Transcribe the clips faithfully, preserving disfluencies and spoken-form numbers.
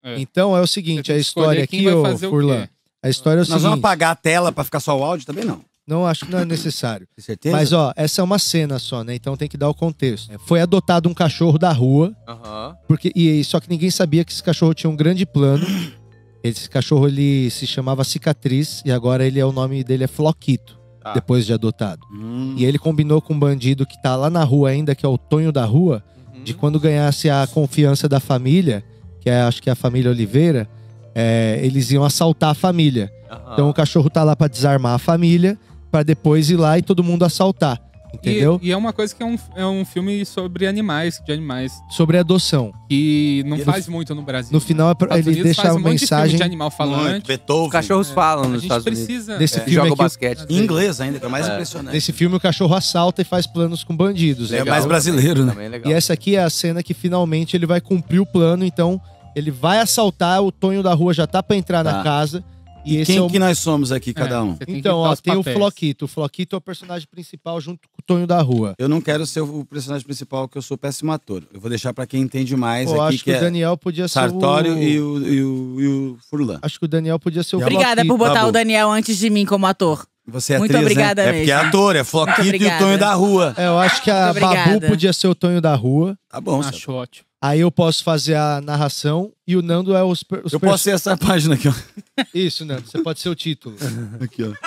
É. Então é o seguinte, a história aqui, ô Furlan, a história é o Nós seguinte... vamos apagar a tela pra ficar só o áudio também, não? Não, acho que não é necessário. Tem certeza? Mas, ó, essa é uma cena só, né? Então tem que dar o contexto. Foi adotado um cachorro da rua, Aham. porque, e, só que ninguém sabia que esse cachorro tinha um grande plano. Esse cachorro, ele se chamava Cicatriz, e agora ele é, o nome dele é Floquito, Tá. depois de adotado. Hum. E ele combinou com um bandido que tá lá na rua ainda, que é o Tonho da Rua, Uhum. de quando ganhasse a confiança da família, que é, acho que é a família Oliveira, é, eles iam assaltar a família. Aham. Então o cachorro tá lá pra desarmar a família, pra depois ir lá e todo mundo assaltar. Entendeu? E, e é uma coisa que é um, é um filme sobre animais, de animais, Sobre adoção. que não E no- faz muito no Brasil. No final, é pra- Estados ele Unidos deixa faz a um monte de filme mensagem de animal Muito, falante. Beethoven. Os cachorros falam A nos gente Estados Unidos. precisa... desse É, filme joga aqui. basquete. Em inglês ainda, que é o mais É. impressionante. Nesse filme, o cachorro assalta e faz planos com bandidos. É né? mais brasileiro, né? Também é legal. E essa aqui é a cena que finalmente ele vai cumprir o plano. Então, ele vai assaltar, o Tonho da Rua já tá pra entrar Tá. na casa. E, esse Quem é o... que nós somos aqui, cada É, um? você tem que Então, dar ó, os tem o papéis. Floquito. O Floquito é o personagem principal junto com o Tonho da Rua. Eu não quero ser o personagem principal, que eu sou péssimo ator. Eu vou deixar pra quem entende mais Pô, aqui, acho que que o é Daniel podia ser Sartório o... e, o, e, o, e o Furlan. Acho que o Daniel podia ser o Obrigada Floquito. por botar Tá bom. o Daniel antes de mim como ator. Você é Muito atriz, obrigada né? É porque é mesmo. ator, é Floquito Muito e o obrigada. Tonho da Rua. É, eu acho que a Muito Babu obrigada. podia ser o Tonho da Rua. Tá bom, Sartório. Acho ótimo. Aí eu posso fazer a narração e o Nando é os, per- os Eu pers- posso ser essa página aqui, ó. Isso, Nando. Você pode ser o título. Aqui, ó.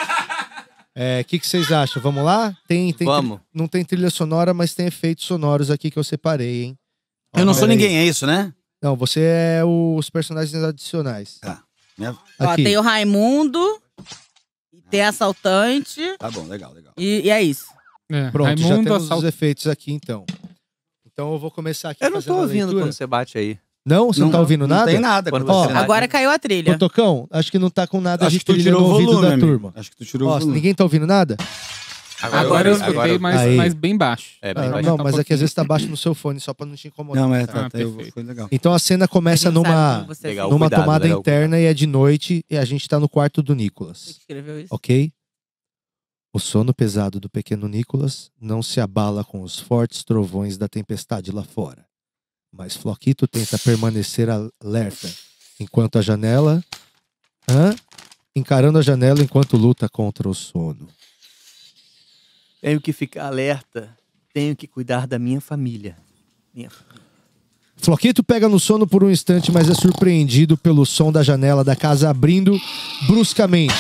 É, o que, que vocês acham? Vamos lá? Tem, tem Vamos. tri- Não tem trilha sonora, mas tem efeitos sonoros aqui que eu separei, hein? Eu não Ó, sou peraí. ninguém, é isso, né? Não, você é os personagens adicionais. Tá. Minha- Ó, Aqui. tem o Raimundo, e tem assaltante, Tá bom, legal, legal. e, e é isso. É, Pronto, já Raimundo temos assalta- os efeitos aqui, então. Então eu vou começar aqui Eu não fazendo tô a ouvindo leitura. quando você bate aí. Não? Você não, tá ouvindo não nada? tem nada. Quando quando Ó, você- Agora caiu a trilha. Ô, Tocão, acho que não tá com nada Acho de que tu trilha tirou no o ouvido volume, da amigo. turma. Acho que tu tirou Ó, o volume. ninguém tá ouvindo nada? Agora eu escutei, mas, Aí. mas bem baixo. É, bem Ah, baixo. não, tá um mas é que às pouquinho. vezes tá baixo no seu fone, só pra não te incomodar. Não, é, tá, Ah, tá, eu- perfeito. foi legal. Então a cena A começa gente sabe numa, como você Legal. numa Cuidado, tomada legal, interna e é de noite e a gente tá no quarto do Nicolas. escreveu isso. Ok? O sono pesado do pequeno Nicolas não se abala com os fortes trovões da tempestade lá fora. Mas Floquito tenta permanecer alerta, enquanto a janela... Hã? Encarando a janela enquanto luta contra o sono. Tenho que ficar alerta. Tenho que cuidar da minha família. Minha família. Floquito pega no sono por um instante, mas é surpreendido pelo som da janela da casa abrindo bruscamente.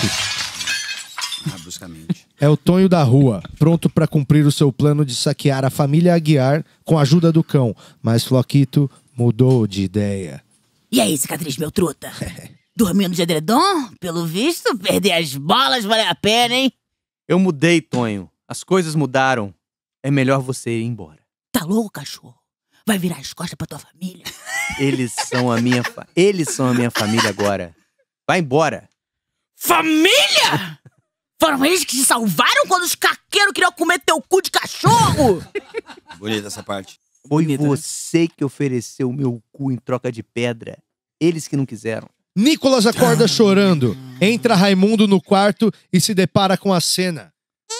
Ah, bruscamente. É o Tonho da Rua, pronto para cumprir o seu plano de saquear a família Aguiar com a ajuda do cão. Mas Floquito mudou de ideia. E aí, cicatriz, meu truta? Dormindo de edredom? Pelo visto, perder as bolas vale a pena, hein? Eu mudei, Tonho. As coisas mudaram. É melhor você ir embora. Tá louco, cachorro? Vai virar as costas pra tua família? Eles são a minha fa... Eles são a minha família agora. Vai embora. Família? Foram eles que te salvaram quando os caqueiros queriam comer teu cu de cachorro? Bonita essa parte. Foi Bonito, né? você que ofereceu o meu cu em troca de pedra. Eles que não quiseram. Nicolas acorda chorando. Entra Raimundo no quarto e se depara com a cena.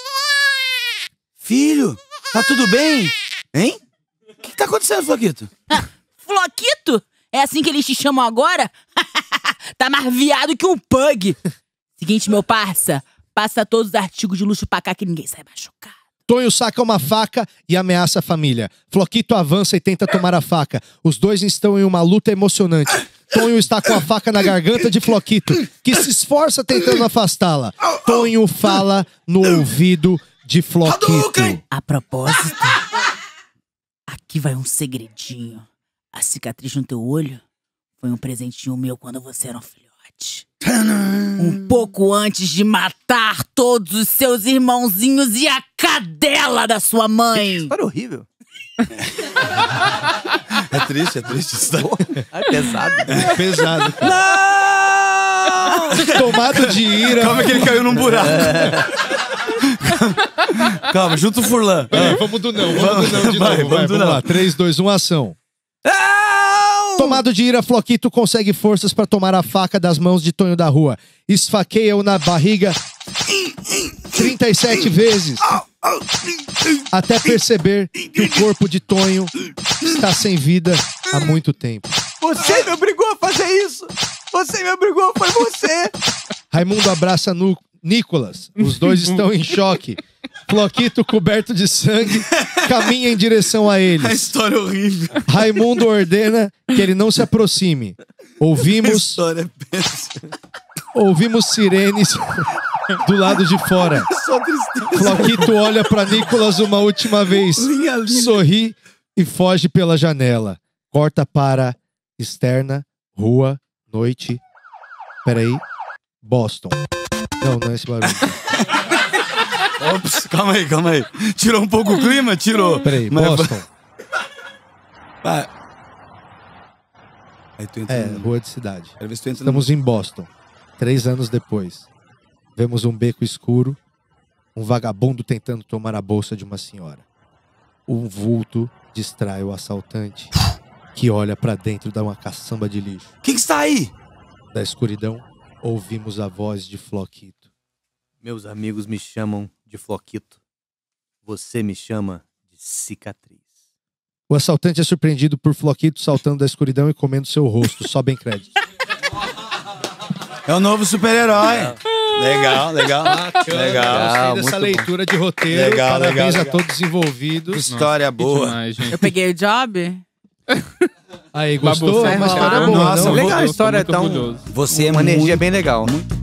Filho, tá tudo bem? Hein? O que, que tá acontecendo, Floquito? Floquito? É assim que eles te chamam agora? Tá mais viado que um pug. Seguinte, meu parça. Passa todos os artigos de luxo pra cá que ninguém sai machucado. Tonho saca uma faca e ameaça a família. Floquito avança e tenta tomar a faca. Os dois estão em uma luta emocionante. Tonho está com a faca na garganta de Floquito, que se esforça tentando afastá-la. Tonho fala no ouvido de Floquito. A propósito, aqui vai um segredinho. A cicatriz no teu olho foi um presentinho meu quando você era um filhote. Um pouco antes de matar todos os seus irmãozinhos e a cadela da sua mãe. História horrível. É triste, é triste isso daí. É pesado. Pesado. Não! Tomado de ira. Calma que ele caiu num buraco. Calma, junto o Furlan. É, vamos do não, vamos do não de Vai, novo. vamos Vai, do vamos não. lá. três, dois, um, ação. Não! Tomado de ira, Floquito consegue forças para tomar a faca das mãos de Tonho da Rua. Esfaqueia-o na barriga trinta e sete vezes. Até perceber que o corpo de Tonho está sem vida há muito tempo. Você me obrigou a fazer isso! Você me obrigou, foi você! Raimundo abraça no Nicolas. Os dois estão em choque. Floquito, coberto de sangue, caminha em direção a A eles. história é horrível. Raimundo ordena que ele não se aproxime. A Ouvimos, história é péssima. ouvimos sirenes do lado de fora. Só tristeza. Floquito olha pra Nicolas uma última vez. Linha linda. Sorri e foge pela janela. Corta para externa, rua, noite. Peraí. Boston. Não, não é esse barulho. Ops, calma aí, calma aí. Tirou um pouco o clima? Tirou. Peraí, Mas- Boston. Ah. Aí tu entra É, no... rua de cidade. Quero ver se tu entra Estamos em Boston. Três anos depois. Vemos um beco escuro. Um vagabundo tentando tomar a bolsa de uma senhora. Um vulto distrai o assaltante, que olha pra dentro de uma caçamba de lixo. no... Quem que está aí? Da escuridão, ouvimos a voz de Floquito. Meus amigos me chamam de Floquito. Você me chama de Cicatriz. O assaltante é surpreendido por Floquito saltando da escuridão e comendo seu rosto. Só bem crédito. É o novo super-herói. Legal, legal. Legal. Gostei dessa muito leitura de roteiro. Legal, Parabéns legal, a legal. todos os envolvidos. História Que boa. demais, gente. Eu peguei o job? Aí, Babu, gostou? vai É uma rolar. história boa, Nossa, não? legal a Eu tô história, muito tá um- orgulhoso. Você é Uma energia muito, bem legal. muito